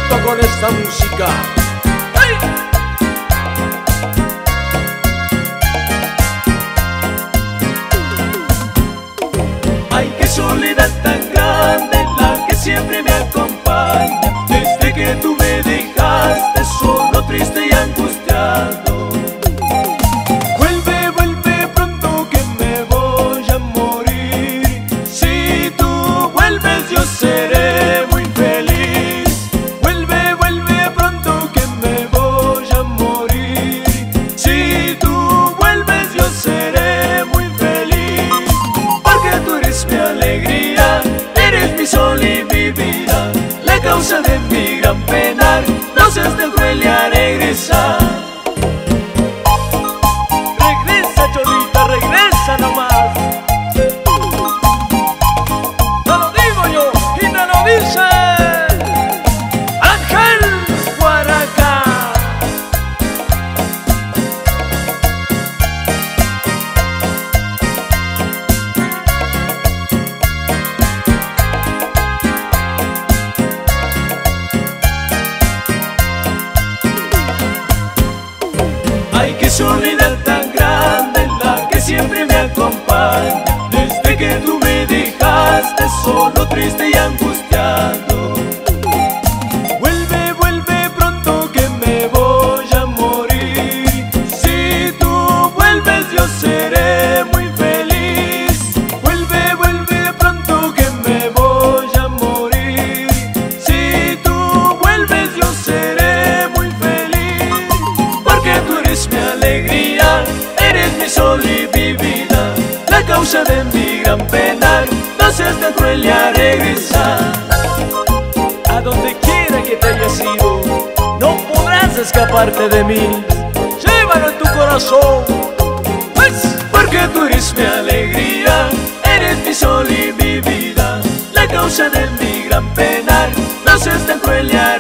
contento con esta música. ¡Hey! Ay, qué soledad tan grande la que siempre me acompaña, desde que tú me dejaste solo, triste y angustiado. Vuelve, vuelve pronto que me voy a morir. Si tú vuelves yo seré muy feliz. Vuelve, vuelve pronto que me voy a morir. Si tú vuelves yo seré muy feliz, porque tú eres mi alegría, eres mi sol y mi vida, la causa de mi gran penar. No seas tan cruel y a regresar. Regresa, Cholita, regresa nomás. No lo digo yo, y no lo dice Ángel Guaraca. Ay, qué soledad tan grande la que siempre me acompaña, desde que tú me dejaste solo, triste y angustiado. Vuelve, vuelve pronto que me voy a morir. Si tú vuelves yo seré muy feliz. Vuelve, vuelve pronto que me voy a morir. Si tú vuelves yo seré muy feliz, porque tú eres mi alegría, eres mi sol y mi vida, la causa de mi gran penar. No seas tan cruel y a regresar. A donde quiera que te hayas ido, no podrás escaparte de mí. Llévalo en tu corazón, pues, porque tú eres mi alegría, eres mi sol y mi vida, la causa de mi gran penar. No seas tan cruel y a